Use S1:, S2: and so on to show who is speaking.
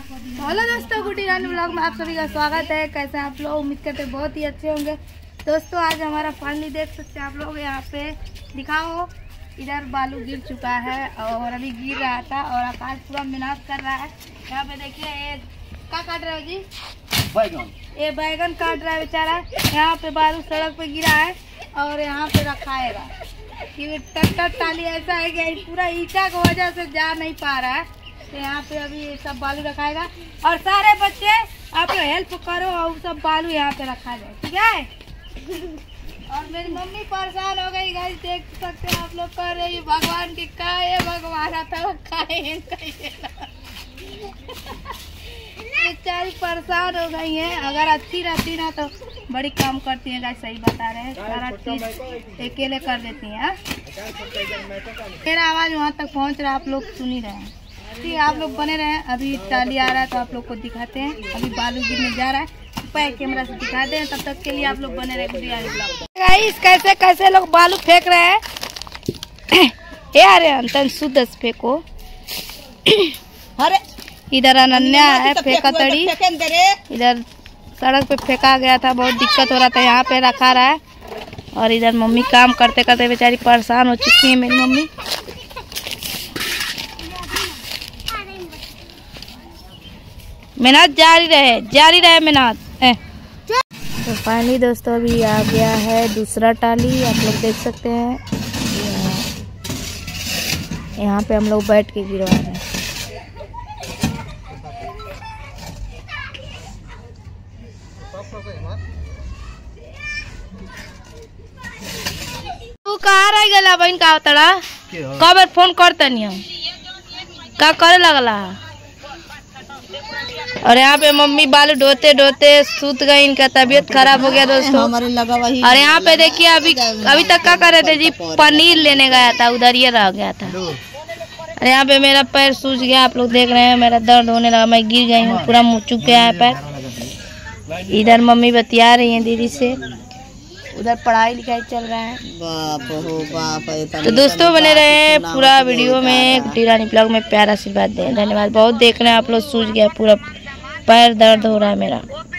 S1: Hello दोस्तों, good evening blog में आप सभी का स्वागत है। कैसे आप लोग? उम्मीद करते हैं बहुत ही अच्छे होंगे। दोस्तों आज हमारा फाइनली देख सकते हैं आप लोग, यहाँ पे दिखाओ, इधर बालू गिर चुका है और अभी गिर रहा था और आकाश पूरा मेहनत कर रहा है। यहाँ पे देखिए ये क्या काट रहा है जी? बैगन। ये बैगन काट रहा है बेचारा। यहाँ पे बालू सड़क पे गिरा है और यहाँ पे रखाएगा। ये ट्रैक्टर टाली ऐसा है कि पूरा ईटा की वजह से जा नहीं पा रहा है, तो यहाँ पे अभी ये सब बालू रखाएगा। और सारे बच्चे आप लोग हेल्प करो और सब बालू यहाँ पे रखा जाए, ठीक है? और मेरी मम्मी परेशान हो गई, गाइस देख सकते हैं आप लोग, कर रही भगवान की का ये भगवान आता वो बेचारी परेशान हो गई है। अगर अच्छी रहती ना तो बड़ी काम करती है, गाइस सही बता रहे हैं, सारा चीज अकेले कर देती है। मेरा आवाज वहाँ तक पहुँच रहा है, आप लोग सुन ही रहे हैं। ठीक है, आप लोग बने रहे। अभी टाली आ रहा है तो आप लोग को दिखाते हैं। अभी बालू गिरने जा रहा है, कैमरा से दिखाते हैं। तब तक के लिए आप लोग बने रहे। गाइस कैसे कैसे लोग बालू फेंक रहे हैं यार, अंतन शुद्ध फेंको। अरे इधर अनन्या है फेंका तड़ी, इधर सड़क पे फेंका गया था, बहुत दिक्कत हो रहा था, यहाँ पे रखा रहा है। और इधर मम्मी काम करते करते बेचारी परेशान हो चुकी है मेरी मम्मी। मेहनत जारी रहे मेहनत। तो फाइनली दोस्तों अभी आ गया है दूसरा टाली, आप लोग देख सकते हैं। यहाँ पे हम लोग बैठ के गिरवा रहे हैं। तू कहाँ रह गया बहन? का तड़ा कब फोन करते नहीं हम का करे लगला। और यहाँ पे मम्मी बालू ढोते ढोते सूत गई, इनका तबीयत खराब हो गया दोस्तों। हमारे लगा वही। और यहाँ पे देखिए अभी तक क्या कर रहे थे जी? पनीर लेने गया था, उधर ये रह गया था। और यहाँ पे मेरा पैर सूज गया, आप लोग देख रहे हैं, मेरा दर्द होने लगा, मैं गिर गई हूँ, पूरा मुँह चुक गया है पैर। इधर मम्मी बतिया रही है दीदी से, उधर पढ़ाई लिखाई चल रहा है। बाप हो बाप। तो दोस्तों बने रहे पूरा वीडियो में, टीरानी ब्लॉग में प्यारा आशीर्वाद दें। धन्यवाद। बहुत देख रहे हैं आप लोग, सूज गया पूरा पैर, दर्द हो रहा है मेरा।